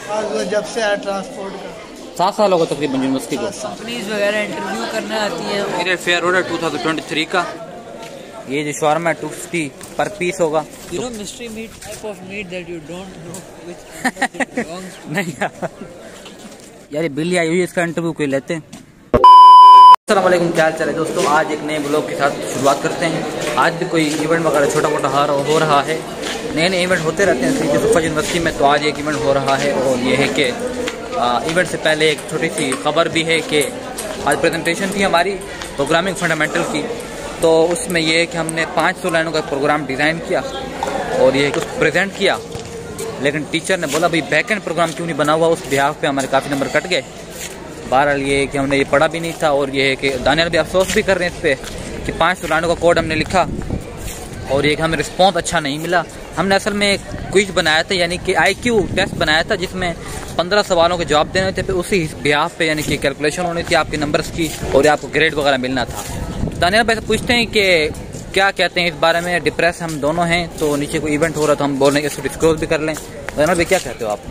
जब से आया ट्रांसपोर्ट का 7 साल होगा तकरीबन यूनिवर्सिटी को। कंपनीज वगैरह इंटरव्यू करने आती हैं। मेरे फेयर ऑर्डर 2023 का ये जो शॉर्मा 250 पर पीस होगा। Mystery meat type of meat that you don't know which नहीं यार बिल्ली आई हुई है, इसका इंटरव्यू कोई लेते हैं। अस्सलाम वालेकुम, क्या हाल चाल है दोस्तों। आज एक नए ब्लॉग के साथ शुरुआत करते हैं। आज भी कोई इवेंट वगैरह छोटा मोटा हो रहा है। नए नए इवेंट होते रहते हैं सुफा यूनिवर्सिटी में। तो आज एक इवेंट हो रहा है और ये है कि इवेंट से पहले एक छोटी सी खबर भी है कि आज प्रेजेंटेशन थी हमारी प्रोग्रामिंग फंडामेंटल की। तो उसमें ये है कि हमने 500 लाइनों का प्रोग्राम डिज़ाइन किया और ये कुछ प्रेजेंट किया, लेकिन टीचर ने बोला भाई बैकएंड प्रोग्राम क्यों नहीं बना हुआ। उस बिहाफ पे हमारे काफ़ी नंबर कट गए। बहरहाल ये है कि हमने ये पढ़ा भी नहीं था और ये है कि दानियाल भी अफसोस भी कर रहे हैं इस पर कि 500 लाइनों का कोड हमने लिखा और ये हमें रिस्पॉन्स अच्छा नहीं मिला। हमने असल में एक क्विज बनाया था, यानी कि IQ टेस्ट बनाया था जिसमें 15 सवालों के जवाब देने थे। फिर उसी बिहाफ पे यानी कि कैलकुलेशन होनी थी आपके नंबर्स की और आपको ग्रेड वगैरह मिलना था। दानियाल भाई से पूछते हैं कि क्या कहते हैं इस बारे में। डिप्रेस हम दोनों हैं, तो नीचे कोई इवेंट हो रहा तो हम बोल रहे हैं इसको डिस्क्लोज भी कर लें। दानियाल भाई क्या कहते हो आप?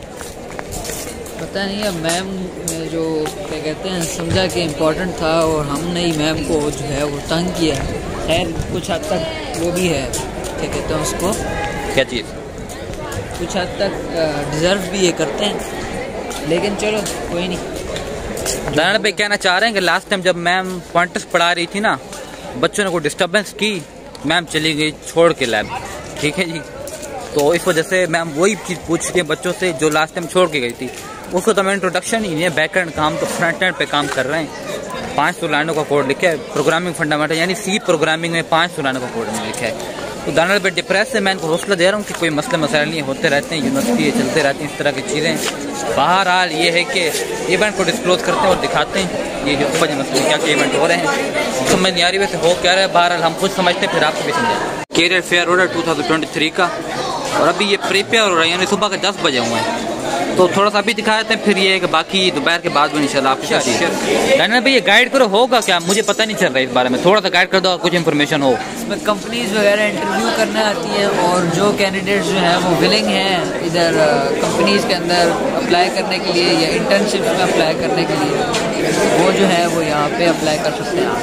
पता नहीं, अब मैम ने जो क्या कहते हैं समझा कि इम्पोर्टेंट था और हमने ही मैम को जो है वो तंग किया। खैर कुछ हद तक वो भी है, क्या कहते हैं उसको, क्या चीज़, कुछ हद तक डिज़र्व भी ये करते हैं, लेकिन चलो कोई नहीं। दानियाल भाई कहना चाह रहे हैं कि लास्ट टाइम जब मैम पॉइंटर्स पढ़ा रही थी ना, बच्चों ने कोई डिस्टर्बेंस की, मैम चली गई छोड़ के लैब। ठीक है जी, तो इस वजह से मैम वही चीज़ पूछ रही है बच्चों से जो लास्ट टाइम छोड़ के गई थी। उसको तो मैं इंट्रोडक्शन ही नहीं है, बैकएंड काम तो फ्रंट एंड पे काम कर रहे हैं। 500 लाइनों का कोड लिखा है प्रोग्रामिंग फंडामेंटल, यानी सी प्रोग्रामिंग में 500 लाइनों का कोड में लिखा है। तो दानियाल भाई डिप्रेस से मैं इनको हौसला दे रहा हूँ कि कोई मसले मसाइल नहीं होते रहते हैं, यूनिवर्सिटी चलते रहती हैं इस तरह की चीज़ें। बहरहाल ये है कि इवेंट को डिस्क्लोज करते हैं और दिखाते हैं ये जो सुफा यूनिवर्सिटी क्या क्या इवेंट हो रहे हैं। समझ नहीं आ रही वैसे हो क्या रहा है। बहरहाल हम खुद समझते हैं, फिर आपको भी समझाएं। कैरियर फेयर ऑर्डर 2023 का और अभी ये प्रिपेयर हो रहा है, यानी सुबह के 10 बजे हुए हैं। तो थोड़ा सा अभी दिखा देते हैं, फिर ये कि बाकी दोपहर के बाद में इंशाल्लाह आपको क्या चीज़। दानियाल भाई ये गाइड करो होगा क्या, मुझे पता नहीं चल रहा है इस बारे में, थोड़ा सा गाइड कर दो, कुछ इन्फॉर्मेशन हो। इसमें कंपनीज वगैरह इंटरव्यू करने आती हैं और जो कैंडिडेट्स जो हैं वो विलिंग हैं इधर कंपनीज के अंदर अप्लाई करने के लिए या इंटर्नशिप में अप्लाई करने के लिए, वो जो है वो यहाँ पे अप्लाई कर सकते हैं।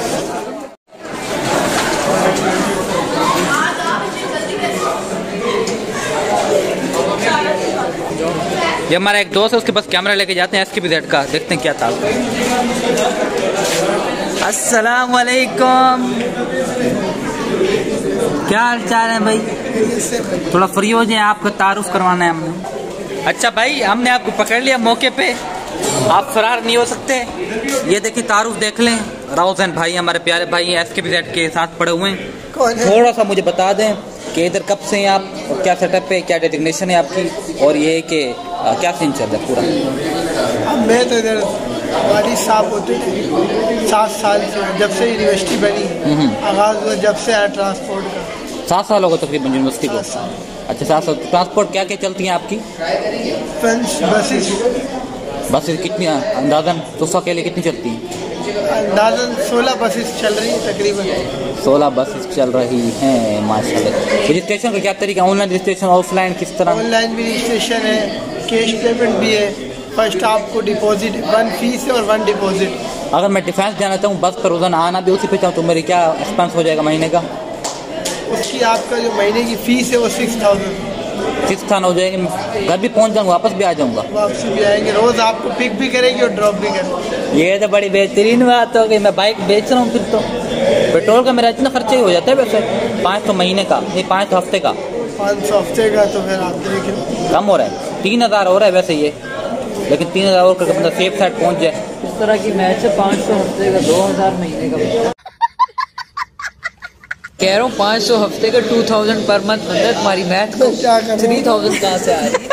ये हमारा एक दोस्त है, उसके पास कैमरा लेके जाते हैं SKPZ का, देखते हैं क्या था। अस्सलाम वालेकुम, क्या हाल चाल है भाई? थोड़ा फ्री हो जाए, आपका तारुफ करवाना है हमने। अच्छा भाई, हमने आपको पकड़ लिया मौके पे, आप फरार नहीं हो सकते। ये देखिए तारुफ देख लें, राउजन भाई हमारे प्यारे भाई SKPZ के साथ पड़े हुए हैं। थोड़ा सा मुझे बता दें कि इधर कब से हैं आप और क्या सेटअप है, क्या डेजिग्नेशन है आपकी, और ये कि क्या सीन चल रहा है पूरा। मैं तो इधर हमारी साहब होते 7 साल से, जब से यूनिवर्सिटी बनी आगाज हुआ, जब से आया ट्रांसपोर्ट का 7 साल होगा तकरीबन यूनिवर्सिटी को। अच्छा 7 साल। ट्रांसपोर्ट क्या क्या चलती हैं आपकी? बसेस कितनी अंदाजन तुफा के लिए कितनी चलती हैं? अंदाजन 16 बसेस चल रही है तकरीबन। 16 बसेस चल रही हैं माशाल्लाह। रजिस्ट्रेशन का क्या तरीका, ऑनलाइन रजिस्ट्रेशन ऑफलाइन किस तरह? ऑनलाइन भी रजिस्ट्रेशन है, कैश पेमेंट भी है। फर्स्ट आपको डिपॉजिट 1 फीस है और 1 डिपॉजिट। अगर मैं डिफेंस जाना चाहूँ बस पर रोजाना आना भी उसी पे चाहूँ तो मेरी क्या एक्सपेंस हो जाएगा महीने का? उसकी आपका जो महीने की फीस है वो 6000 हो जाएगी। घर भी पहुँच जाऊँगा, वापस भी आ जाऊँगा। वापसी भी आएंगे, रोज आपको पिक भी करेगी और ड्रॉप भी करेगी। ये तो बड़ी बेहतरीन बात हो गई। मैं बाइक बेच रहा हूँ, फिर तो पेट्रोल का मेरा इतना खर्चा ही हो जाता है वैसे। 500 महीने का, ये 500 हफ्ते का। 500 हफ्ते का तो फिर आप देखिए कम हो रहा है। 3000 हो रहा है वैसे ये, लेकिन 3000 और करके बंदा सेफ साइड पहुँच जाए। इस तरह की मैच है 500 हफ्ते का, 2000 महीने का। कह रहा हूँ 500 हफ्ते का 2000 पर मंथ बनता है। तुम्हारी मैथ को 3000 कहाँ से आ रही है?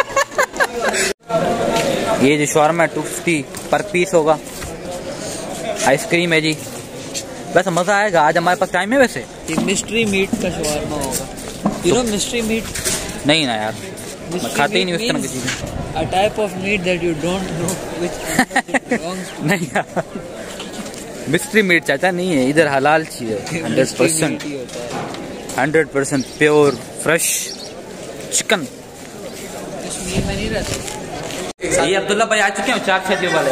ये जो शॉर्मा 250 पर पीस होगा। आइसक्रीम है जी, वैसे मज़ा आएगा। आज हमारे पास टाइम है वैसे। ये मिस्ट्री मीट का शॉर्मा होगा। मिस्ट्री मीट नहीं ना यार, मैं खाते ही नहीं उस तरह की चीज़ें। A type of meat that you don't know which नहीं यार, मिस्ट्री मीट चाचा नहीं है इधर, हलाल चीज़ है। 100% प्योर फ्रेश चिकन। कश्मीर में नहीं रहता। ये अब्दुल्ला भाई आ चुके हैं चार छः वाले।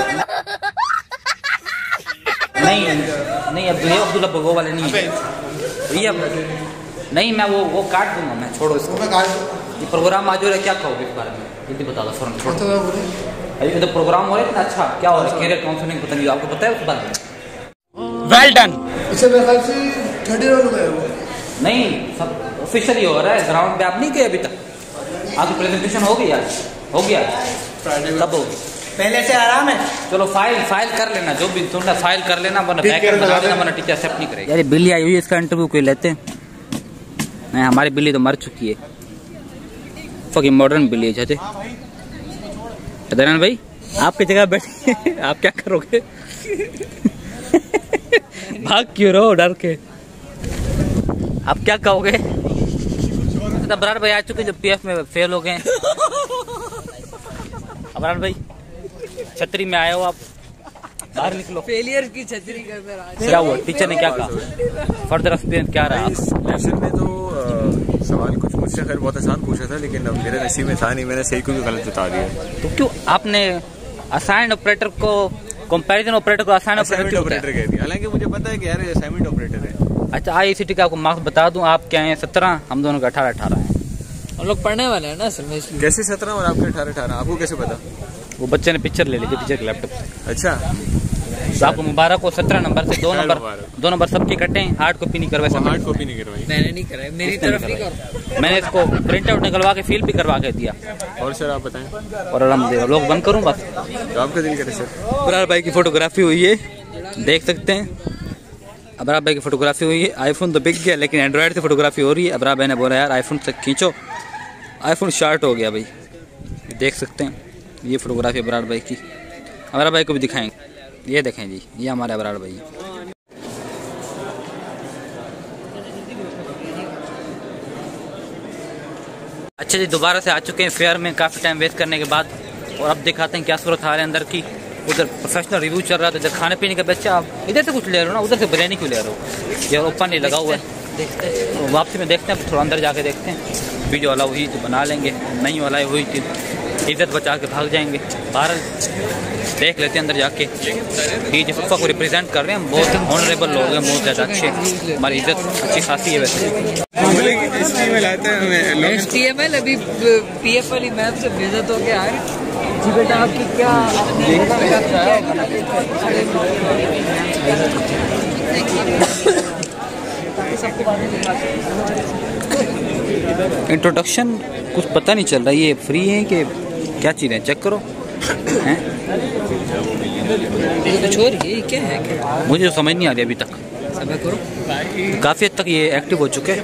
नहीं अब्दुल्ला वो वाले नहीं है ये। नहीं मैं वो काट दूंगा मैं, छोड़ो इसको। ये प्रोग्राम आज हो रहा है, क्या कहोगे इस बारे में जल्दी बता दो फौरन। छोड़ो अभी तो प्रोग्राम हो रहा है इतना अच्छा, क्या हो रहा है कैरियर काउंसलिंग पता नहीं आपको पता है उस बारे में? Well done. इससे मेरे ख्याल से 30 राउंड गए वो। नहीं सब ऑफिशियल ही हो रहा है, ग्राउंड पे आप नहीं गए अभी तक? आपकी प्रेजेंटेशन हो गई आज? हो गया तब होगी, पहले से आराम है। चलो फाइल कर लेना, जो भी तुमने फाइल कर लेना, वरना बैकएंड बना देना, वरना टीचर एक्सेप्ट नहीं करेगी। यार बिल्ली आई हुई है, इसका इंटरव्यू कोई लेते हैं? नहीं हमारी बिल्ली तो मर चुकी है, फकिंग मॉडर्न बिल्ली है। चाचे भाई आपकी जगह बैठे आप क्या करोगे? भाग क्यों रहो डर के? आप क्या कहोगे? अबरार भाई आ चुके जो पीएफ में फेल हो गए। अबरार भाई छतरी में आए हो आप, बाहर निकलो। फेलियर की छतरी का क्या हुआ? टीचर ने क्या कहा? फर्दर एक्सपीरियंस क्या रहा? लेसन में तो सवाल कुछ मुझसे खैर बहुत आसान पूछा था, लेकिन अब मेरे नसीब में था नहीं, मैंने सही को भी गलत बता दिया। तो क्यों आपने असाइंड ऑपरेटर को कंपैरिजन ऑपरेटर को असाइंड ऑपरेटर कह दिया? हालांकि मुझे पता है कि यार असाइनमेंट ऑपरेटर है। अच्छा ICT का आपको मार्क्स बता दूं, आप क्या हैं 17, हम दोनों का 18 है। हम लोग पढ़ने वाले हैं ना असल में, इसलिए। कैसे 17 और आपके 18? आपको कैसे पता? वो बच्चे ने पिक्चर ले ली थी टीचर के लैपटॉप से। अच्छा तो आपको मुबारक हो, 17 नंबर से 2 नंबर सबके कटे हैं। हार्ड कॉपी नहीं करवाई? हार्ड कॉपी नहीं करवाई मैंने नहीं कराई, मेरी तरफ नहीं करवाई। मैंने इसको प्रिंट आउट निकलवा के फील भी करवा के दिया। और सर आप बताएं। और अलहमदुलिल्लाह लोग बंद करूँ बस, तो आपका दिल करे सर। अबरार भाई की फोटोग्राफी हुई है, देख सकते हैं। अबरार भाई की फोटोग्राफी हुई है। आईफोन तो बिक गया, लेकिन एंड्रॉयड से फोटोग्राफी हो रही है। अबरार भाई ने बोला यार आईफोन से खींचो, आईफोन शार्ट हो गया भाई। देख सकते हैं ये फोटोग्राफी अबरार भाई की। अबरार भाई को भी दिखाएंगे, ये देखें जी, ये हमारे अबरार भाई। अच्छा जी दोबारा से आ चुके हैं फेयर में काफ़ी टाइम वेस्ट करने के बाद, और अब दिखाते हैं क्या सूरत हाल है अंदर की। उधर प्रोफेशनल रिव्यू चल रहा था, इधर खाने पीने का बच्चा। आप इधर से कुछ ले रहे हो ना, उधर से बिरयानी क्यों ले रहे हो? ये ओपन नहीं लगा हुआ है, देखते हैं तो वापसी में देखते हैं, थोड़ा अंदर जाके देखते हैं। वीडियो वाला हुई तो बना लेंगे, नहीं वाला हुई तो इज्जत बचा के भाग जाएंगे। बाहर देख लेते हैं अंदर जाके। डीजे फुफा को रिप्रेजेंट कर रहे हैं, बहुत ऑनरेबल लोग हैं, बहुत ज़्यादा अच्छे, हमारी इज्जत अच्छी खासी है। वैसे HTML अभी PF वाली मैम से बेइज्जत हो गया है जी। बेटा आपकी क्या इंट्रोडक्शन कुछ पता नहीं चल रहा, ये फ्री है कि क्या चीज़ है? चेक करो हैं, कुछ और ये क्या है? मुझे तो समझ नहीं आ रही अभी तक। समय करो, काफ़ी हद तक ये एक्टिव हो चुके हैं।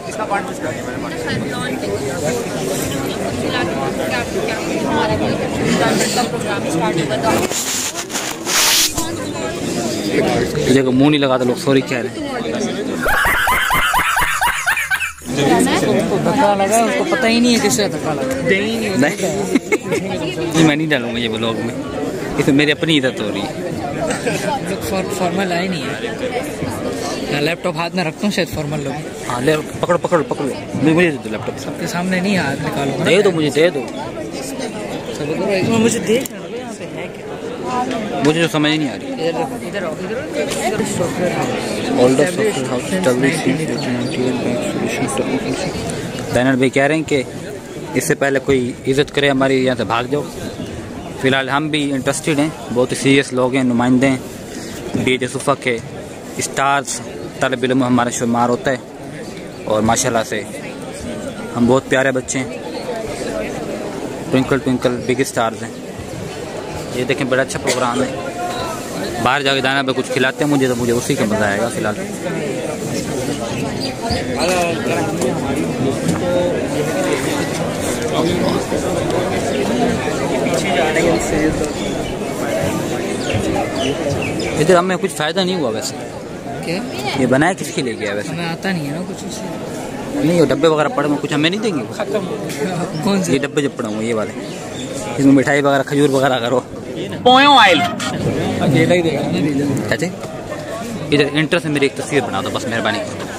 देखो मुंह नहीं लगाता, लोग सॉरी कह रहे हैं। उसको धक्का लगा, उसको पता ही नहीं है किससे धक्का लगा। नहीं मैं नहीं डालूंगा ये ब्लॉग में, इसमें मेरी अपनी इज्जत हो रही है। फॉर्मल आए नहीं है, लैपटॉप हाथ में रखता हूँ शायद फॉर्मल लोग। हाँ ले पकड़ो पकड़ो पकड़ो, मुझे दे दो लैपटॉप। सबके सामने नहीं हाथ निकालो, दे दो मुझे, दे दो मुझे देख मुझे जो समझ नहीं आ रही। बैनर भाई कह रहे हैं कि इससे पहले कोई इज्जत करे हमारी, यहाँ से भाग जाओ। फिलहाल हम भी इंटरेस्टेड हैं, बहुत ही सीरियस लोग हैं, नुमाइंदे हैं डीजे सुफा के, स्टार्स तलब इल्म हमारा शुमार होता है। और माशाल्लाह से हम बहुत प्यारे बच्चे हैं, ट्विंकल ट्विंकल बिग स्टार्स हैं। ये देखें बड़ा अच्छा प्रोग्राम है। बाहर जाके दाना पे कुछ खिलाते हैं मुझे, तो मुझे उसी का मज़ा आएगा। फिलहाल इधर हमें कुछ फ़ायदा नहीं हुआ वैसे। क्या ये बनाया किसके लिए गया? वैसे हमें आता नहीं है ना कुछ उससे। नहीं वो डब्बे वगैरह पड़े हुए कुछ हमें नहीं देंगे? कौन से ये डब्बे जो पड़े हुए ये वाले, इसमें मिठाई वगैरह खजूर वगैरह करो। अकेला ही देगा ना। चाचे इधर इंटर से मेरी एक तस्वीर बना दो बस, मेहरबानी करो।